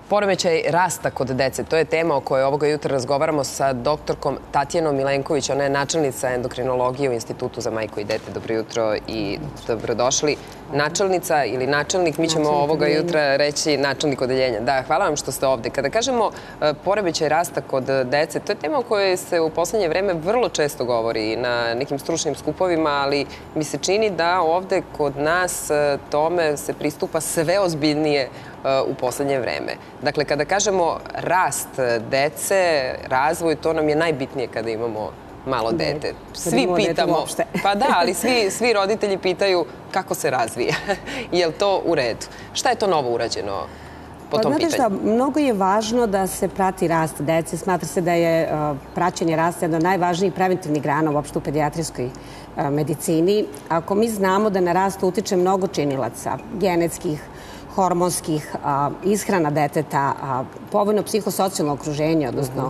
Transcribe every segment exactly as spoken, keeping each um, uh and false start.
Poremećaj rasta kod dece, to je tema o kojoj ovoga jutra razgovaramo sa doktorkom Tatjanom Milenković. Ona je načelnica endokrinologije u Institutu za majku i dete. Dobro jutro i dobrodošli. Načelnica ili načelnik, mi ćemo ovoga jutra reći načelnik odeljenja. Da, hvala vam što ste ovde. Kada kažemo poremećaj rasta kod dece, to je tema o kojoj se u poslednje vreme vrlo često govori na nekim stručnim skupovima, ali mi se čini da ovde kod nas tome se pristupa sve ozbiljnije u poslednje vreme. Dakle, kada kažemo rast dece, razvoj, to nam je najbitnije kada imamo malo dete. Svi pitamo, pa da, ali svi roditelji pitaju kako se razvija. Je li to u redu? Šta je to novo urađeno po tom pitanju? Znate šta, mnogo je važno da se prati rast dece. Smatra se da je praćenje rasta jedna od najvažnijih preventivnih grana uopšte u pedijatrijskoj medicini. Ako mi znamo da na rast utiče mnogo činilaca, genetskih, hormonskih, ishrana deteta, povoljno psihosocijalno okruženje, odnosno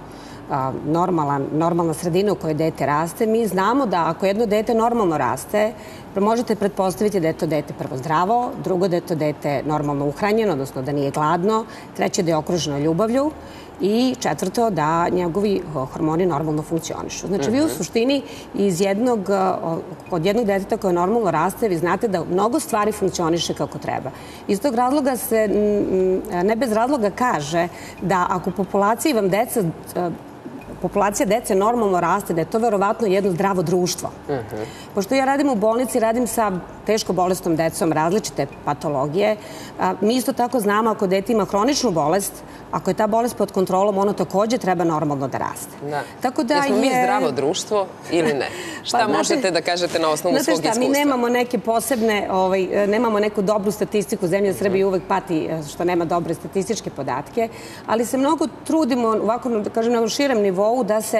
normalna sredina u kojoj dete raste, mi znamo da ako jedno dete normalno raste, možete pretpostaviti da je to dete prvo zdravo, drugo da je to dete normalno uhranjeno, odnosno da nije gladno, treće da je okruženo ljubavlju i četvrto da njegovi hormoni normalno funkcionišu. Znači, vi u suštini iz jednog, od jednog deteta koje normalno raste, vi znate da mnogo stvari funkcioniše kako treba. Iz tog razloga se ne bez razloga kaže da ako populaciji vam deca populacija dece normalno raste, da je to verovatno jedno zdravo društvo. Pošto ja radim u bolnici, radim sa teško bolesnom decom, različite patologije, mi isto tako znamo ako dete ima hroničnu bolest, ako je ta bolest pod kontrolom, ono takođe treba normalno da raste. Jesmo mi zdravo društvo ili ne? Šta možete da kažete na osnovu svog iskustva? Mi nemamo neke posebne, nemamo neku dobru statistiku, zemlja Srbije uvek pati što nema dobre statističke podatke, ali se mnogo trudimo, ovako da kažem na širem nivou, da se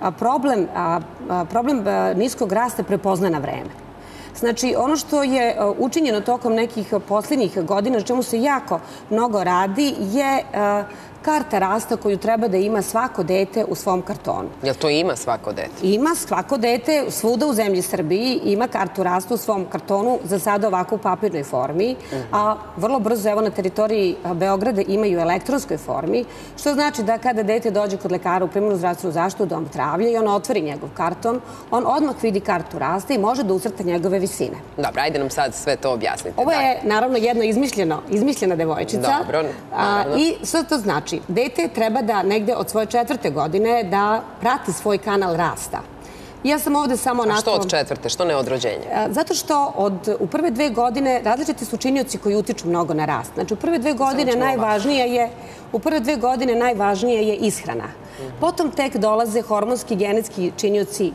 problem niskog rasta prepozna na vreme. Znači, ono što je učinjeno tokom nekih posljednjih godina, čemu se jako mnogo radi, je karta rasta koju treba da ima svako dete u svom kartonu. Jel to ima svako dete? Ima svako dete, svuda u zemlji Srbiji ima kartu rasta u svom kartonu, za sada ovako u papirnoj formi, a vrlo brzo, evo na teritoriji Beograda imaju u elektronskoj formi, što znači da kada dete dođe kod lekara u primarnu zdravstvenu zaštitu u dom zdravlja i on otvori njegov karton, on odmah vidi kartu rasta i može da ucrta njegove visine. Dobro, ajde nam sad sve to objasnite. Ovo je naravno jedna izmišljena devojčica. Dobro, naravno. I što to znači? Dete treba da negde od svoje četvrte godine da prati svoj kanal rasta. Ja sam ovde samo onako... A što od četvrte? Što ne od rođenja? Zato što u prve dve godine različiti su činioci koji utiču mnogo na rast. Znači, u prve dve godine najvažnije je u prve dve godine najvažnije je ishrana. Potom tek dolaze hormonski, genetski činioci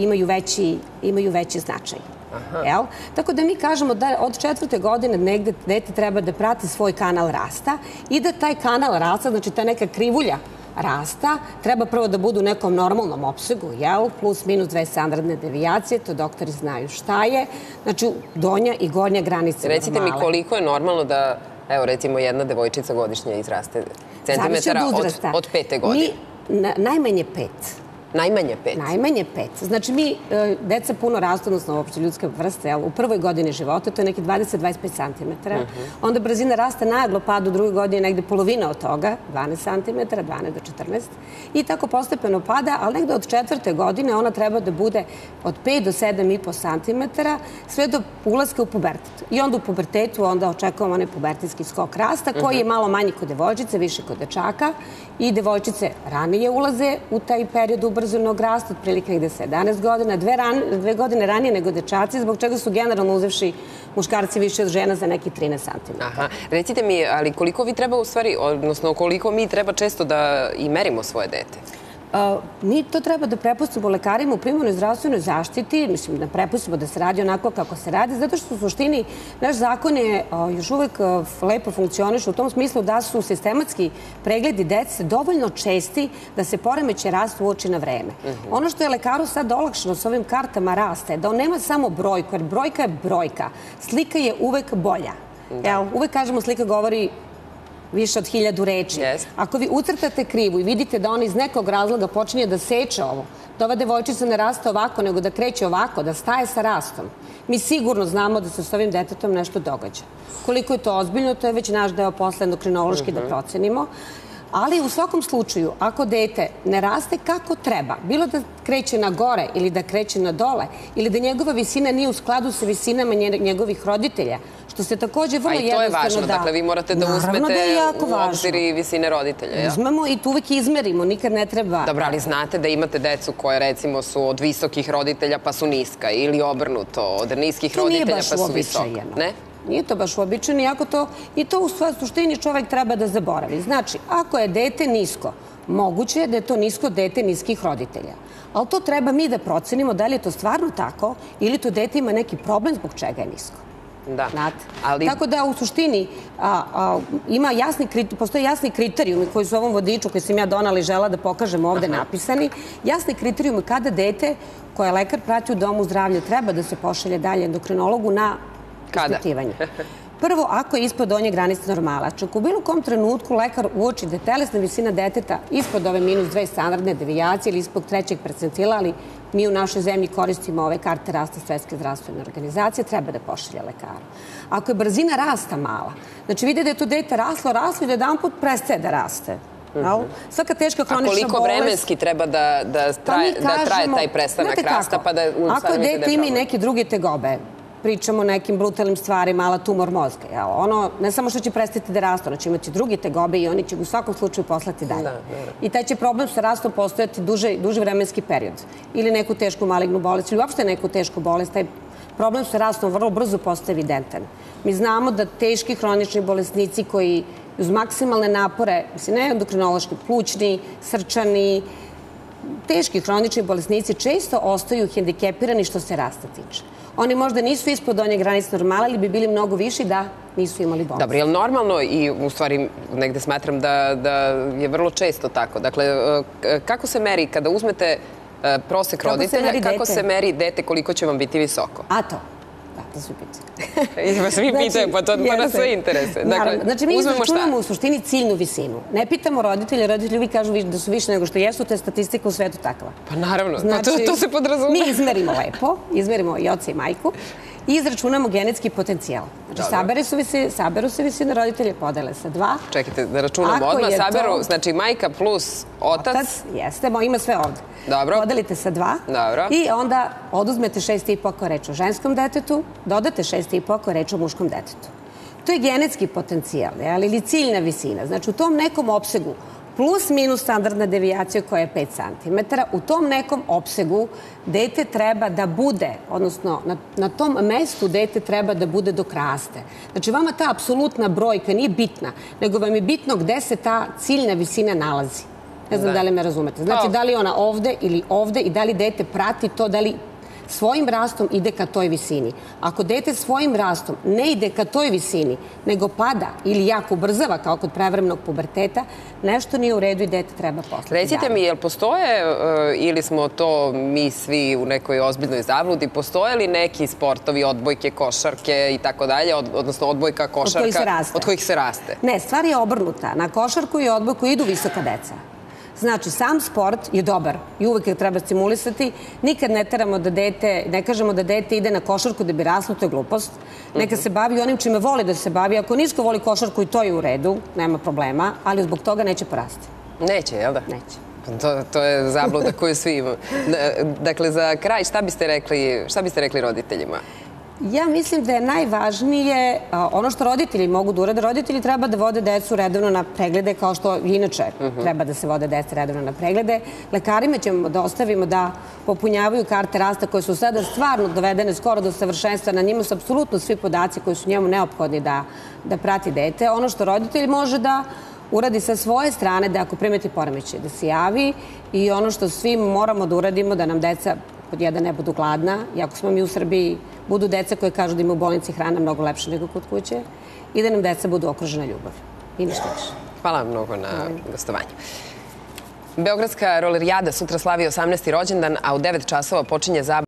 imaju veći značaj. Tako da mi kažemo da od četvrte godine negde dete treba da prati svoj kanal rasta i da taj kanal rasta, znači ta neka krivulja rasta, treba prvo da budu u nekom normalnom opsegu, plus minus dve standardne devijacije, to doktori znaju šta je, znači donja i gornja granica normale. Recite mi koliko je normalno da, evo recimo jedna devojčica godišnje izraste centimetara od pete godine? Najmanje pet. Najmanje pet? Najmanje pet. Znači, mi, deca puno rastu, odnosno uopšte ljudske vrste, u prvoj godini života, to je neki dvadeset do dvadeset pet centimetara. Onda brzina rasta naglo pada u drugoj godini negde polovina od toga, dvanaest centimetara, dvanaest do četrnaest. I tako postepeno pada, ali negde od četvrte godine ona treba da bude od pet do sedam i po centimetara, sve do ulaska u pubertet. I onda u pubertetu onda očekujemo onaj pubertetski skok rasta, koji je malo manji kod devojčice, više kod dečaka. I devojčice ranije ulaze u taj period ubrzanog rasta, otprilike negde sedamnaest godina, dve godine ranije nego dečaci, zbog čega su generalno uzevši muškarci više od žena za neki trinaest centimetara. Aha. Recite mi, ali koliko vi treba u stvari, odnosno koliko mi treba često da i merimo svoje dete? Mi to treba da prepustimo lekarima u primarnoj zdravstvenoj zaštiti, mislim da prepustimo da se radi onako kako se radi, zato što u suštini naš zakon je još uvek lepo funkcioniš u tom smislu da su sistematski pregledi dece dovoljno česti da se poremećaj rasta uoči na vreme. Ono što je lekaru sad olakšano s ovim kartama rasta je da on nema samo brojku, jer brojka je brojka. Slika je uvek bolja. Uvek kažemo slika govori više od hiljadu reči. Ako vi ucrtate krivu i vidite da on iz nekog razloga počinje da seče ovo, da ova devojčica ne raste ovako, nego da kreće ovako, da staje sa rastom, mi sigurno znamo da se s ovim detetom nešto događa. Koliko je to ozbiljno, to je već naš deo posle endokrinološki da procenimo. Ali u svakom slučaju, ako dete ne raste kako treba, bilo da kreće na gore ili da kreće na dole, ili da njegova visina nije u skladu sa visinama njegovih roditelja, što se takođe vrlo jednostavno da... A i to je važno, dakle vi morate da uzmete u obzir i visine roditelja. Uzmemo i tu uvek izmerimo, nikad ne treba... Dobro, ali znate da imate decu koje recimo su od visokih roditelja pa su niska ili obrnuto, od niskih roditelja pa su visoka. Ne? Nije to baš uobičajeno, iako to i to u suštini čovek treba da zaboravi. Znači, ako je dete nisko, moguće je da je to nisko dete niskih roditelja. Ali to treba mi da procenimo da li je to stvarno tako ili to dete ima neki problem zbog čega je nisko. Da. Tako da u suštini postoje jasni kriterijumi koji su u ovom vodiču koji sam ja donala i žela da pokažem ovde napisani. Jasni kriterijumi kada dete koje lekar prati u domu zdravlja treba da se pošalje dalje endokrinologu na ispitivanje. Prvo, ako je ispod donje granice normala. Čak u bilo kom trenutku lekar uoči da je telesna visina deteta ispod ove minus dve standardne devijacije ili ispod trećeg percentila, ali mi u našoj zemlji koristimo ove karte rasta Svetske zdravstvene organizacije, treba da pošalje lekaru. Ako je brzina rasta mala, znači vide da je to dete raslo, raslo i da jedan put prestaje da raste. Svaka teška hronična bolest... A koliko vremenski treba da traje taj prestanak rasta? Ako je dete ima i neke druge tegobe, pričamo o nekim brutalnim stvarima, ala tumor mozga. Ono, ne samo što će prestati da raste, ono će imati druge tegobe i oni će u svakom slučaju poslati dalje. I taj će problem sa rastom postojati duži vremenski period. Ili neku tešku malignu bolest, ili uopšte neku tešku bolest. Taj problem sa rastom vrlo brzo postaje evidentan. Mi znamo da teški hronični bolesnici koji uz maksimalne napore, mislim, ne endokrinološki, plućni, srčani, teški hronični bolesnici često ostaju hendikepirani što se rasta tiče. Oni možda nisu ispod donje granice normala, ali bi bili mnogo viši da nisu imali bolest. Dobro, je li normalno i u stvari negde smatram da je vrlo često tako? Dakle, kako se meri kada uzmete prosek roditelja, kako se meri dete koliko će vam biti visoko? A to? Da, to svi pitaju. Svi pitaju, pa to nas sve interese. Znači, mi izračunamo u suštini ciljnu visinu. Ne pitamo roditelje, roditelji uvijek kažu da su više nego što jesu, to je statistika u svetu takva. Pa naravno, to se podrazume. Mi izmerimo lepo, izmerimo i oca i majku i izračunamo genetski potencijal. Znači, saberu se visine roditelje, podele sa dva. Čekajte, da računamo odmah, saberu, znači majka plus otac. Otac, jeste, ima sve ovde. Dobro. Podelite sa dva i onda oduzmete šest i po ako je reč o ženskom detetu, dodate šest i po ako je reč o muškom detetu. To je genetski potencijal, ili ciljna visina. Znači, u tom nekom opsegu, plus minus standardna devijacija koja je pet centimetara, u tom nekom opsegu dete treba da bude, odnosno na tom mestu dete treba da bude dok raste. Znači, vama ta apsolutna brojka nije bitna, nego vam je bitno gde se ta ciljna visina nalazi. Ne znam da li me razumete. Znači, da li je ona ovde ili ovde i da li dete prati to, da li svojim rastom ide ka toj visini. Ako dete svojim rastom ne ide ka toj visini, nego pada ili jako ubrzava kao kod prevremenog puberteta, nešto nije u redu i dete treba poslati. Recite mi, jel postoje, ili smo to mi svi u nekoj ozbiljnoj zabludi, postoje li neki sportovi, odbojke, košarke i tako dalje, odnosno odbojka, košarka, od kojih se raste? Ne, stvar je obrnuta. Na košarku i odbojku idu visoka deca. Znači, sam sport je dobar i uvek ga treba stimulisati. Nikad ne teramo da dete, ne kažemo da dete ide na košarku da bi raslo, to je glupost. Neka se bavi onim čime voli da se bavi. Ako nisko voli košarku i to je u redu, nema problema, ali zbog toga neće porasti. Neće, jel da? Neće. To je zabluda koju svi imamo. Dakle, za kraj, šta biste rekli, šta biste rekli roditeljima? Ja mislim da je najvažnije ono što roditelji mogu da urade. Roditelji treba da vode decu redovno na preglede, kao što inače treba da se vode deca redovno na preglede. Lekarima ćemo da ostavimo da popunjavaju karte rasta koje su sada stvarno dovedene skoro do savršenstva. Na njima su apsolutno svi podaci koji su njemu neophodni da prati dete. Ono što roditelj može da uradi sa svoje strane, da ako primeti poremećaj, da se javi, i ono što svi moramo da uradimo, da nam deca pod jedan ne budu gladna, i ako smo mi u Srbiji, budu deca koje kažu da ima u bolnici hrana mnogo lepše nego kod kuće, i da nam deca budu okružena ljubav. I ništa više. Hvala vam mnogo na gostovanju. Beogradska rolerijada sutra slavi osamnaesti rođendan, a u devet časova počinje zabava